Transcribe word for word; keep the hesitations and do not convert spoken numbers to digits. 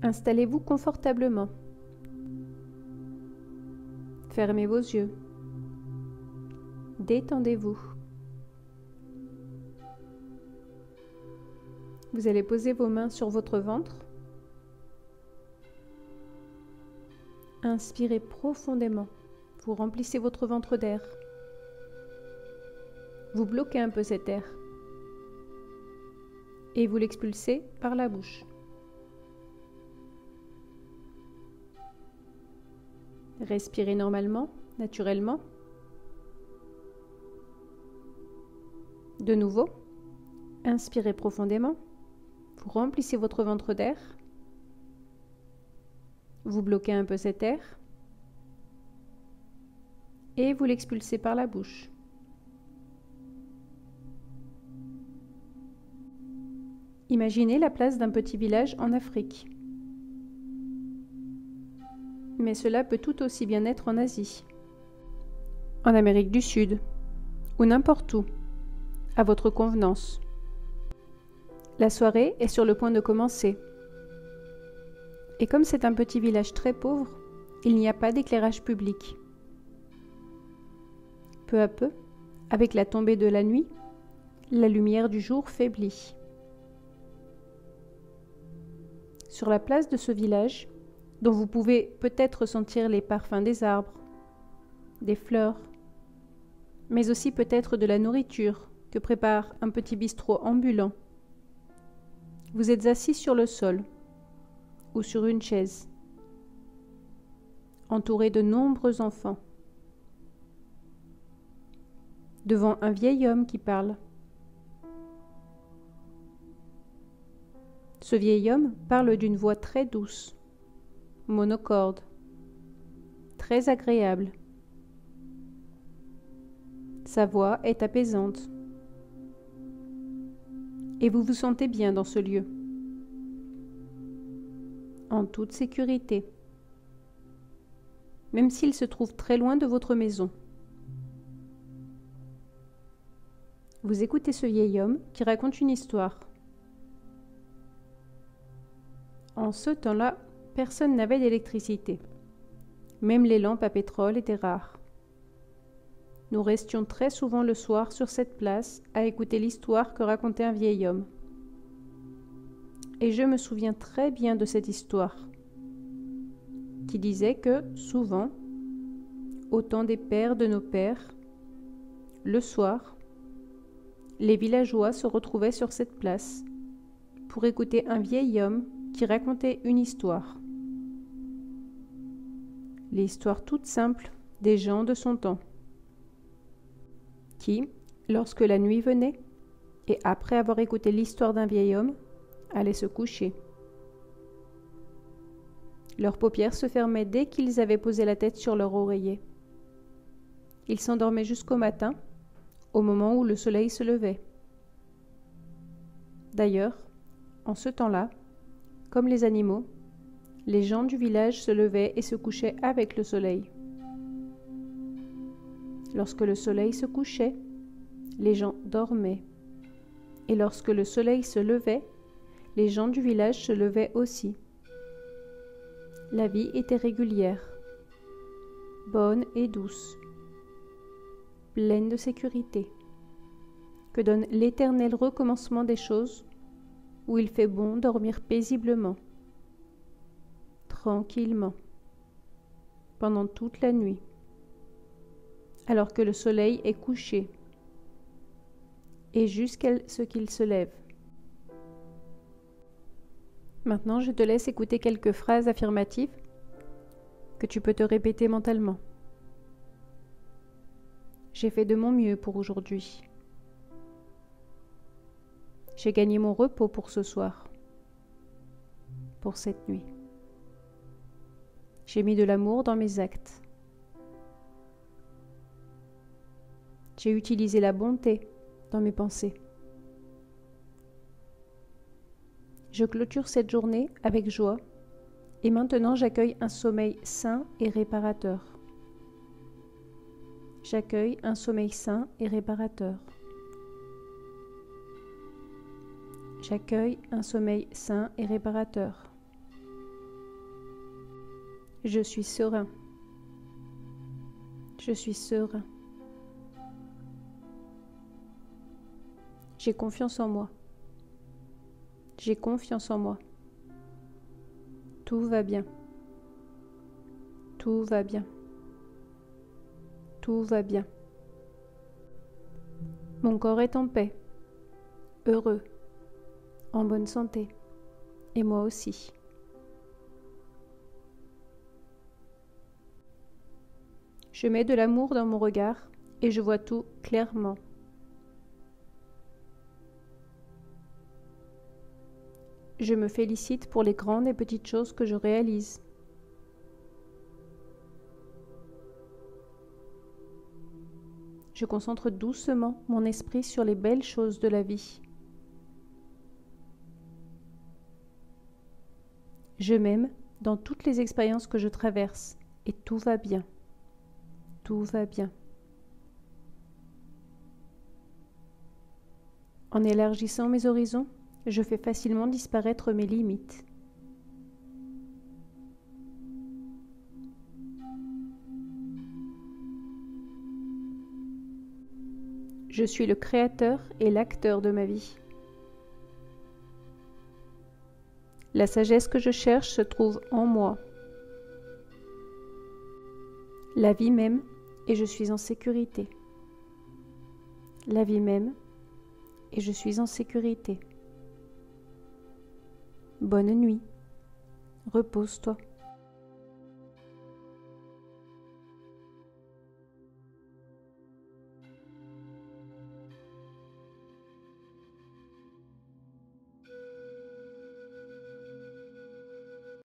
Installez-vous confortablement. Fermez vos yeux. Détendez-vous. Vous allez poser vos mains sur votre ventre. Inspirez profondément. Vous remplissez votre ventre d'air. Vous bloquez un peu cet air. Et vous l'expulsez par la bouche. Respirez normalement, naturellement. De nouveau, inspirez profondément. Vous remplissez votre ventre d'air. Vous bloquez un peu cet air. Et vous l'expulsez par la bouche. Imaginez la place d'un petit village en Afrique. Mais cela peut tout aussi bien être en Asie, en Amérique du Sud, ou n'importe où, à votre convenance. La soirée est sur le point de commencer. Et comme c'est un petit village très pauvre, il n'y a pas d'éclairage public. Peu à peu, avec la tombée de la nuit, la lumière du jour faiblit. Sur la place de ce village, dont vous pouvez peut-être sentir les parfums des arbres, des fleurs, mais aussi peut-être de la nourriture que prépare un petit bistrot ambulant. Vous êtes assis sur le sol ou sur une chaise, entouré de nombreux enfants, devant un vieil homme qui parle. Ce vieil homme parle d'une voix très douce, monocorde, très agréable. Sa voix est apaisante. Et vous vous sentez bien dans ce lieu, en toute sécurité, même s'il se trouve très loin de votre maison. Vous écoutez ce vieil homme qui raconte une histoire. En ce temps-là, personne n'avait d'électricité. Même les lampes à pétrole étaient rares. Nous restions très souvent le soir sur cette place à écouter l'histoire que racontait un vieil homme. Et je me souviens très bien de cette histoire, qui disait que, souvent, au temps des pères de nos pères, le soir, les villageois se retrouvaient sur cette place pour écouter un vieil homme qui racontait une histoire. L'histoire toute simple des gens de son temps, qui, lorsque la nuit venait, et après avoir écouté l'histoire d'un vieil homme, allaient se coucher. Leurs paupières se fermaient dès qu'ils avaient posé la tête sur leur oreiller. Ils s'endormaient jusqu'au matin, au moment où le soleil se levait. D'ailleurs, en ce temps-là, comme les animaux, les gens du village se levaient et se couchaient avec le soleil. Lorsque le soleil se couchait, les gens dormaient. Et lorsque le soleil se levait, les gens du village se levaient aussi. La vie était régulière, bonne et douce, pleine de sécurité, que donne l'éternel recommencement des choses, où il fait bon dormir paisiblement, tranquillement, pendant toute la nuit, alors que le soleil est couché, et jusqu'à ce qu'il se lève. Maintenant, je te laisse écouter quelques phrases affirmatives que tu peux te répéter mentalement. J'ai fait de mon mieux pour aujourd'hui. J'ai gagné mon repos pour ce soir, pour cette nuit. J'ai mis de l'amour dans mes actes. J'ai utilisé la bonté dans mes pensées. Je clôture cette journée avec joie et maintenant j'accueille un sommeil sain et réparateur. J'accueille un sommeil sain et réparateur. J'accueille un sommeil sain et réparateur. Je suis serein. Je suis serein. J'ai confiance en moi. J'ai confiance en moi. Tout va bien. Tout va bien. Tout va bien. Mon corps est en paix, heureux, en bonne santé, et moi aussi. Je mets de l'amour dans mon regard et je vois tout clairement. Je me félicite pour les grandes et petites choses que je réalise. Je concentre doucement mon esprit sur les belles choses de la vie. Je m'aime dans toutes les expériences que je traverse et tout va bien. Tout va bien. En élargissant mes horizons, je fais facilement disparaître mes limites. Je suis le créateur et l'acteur de ma vie. La sagesse que je cherche se trouve en moi. La vie m'aime et je suis en sécurité. La vie m'aime et je suis en sécurité. Bonne nuit. Repose-toi.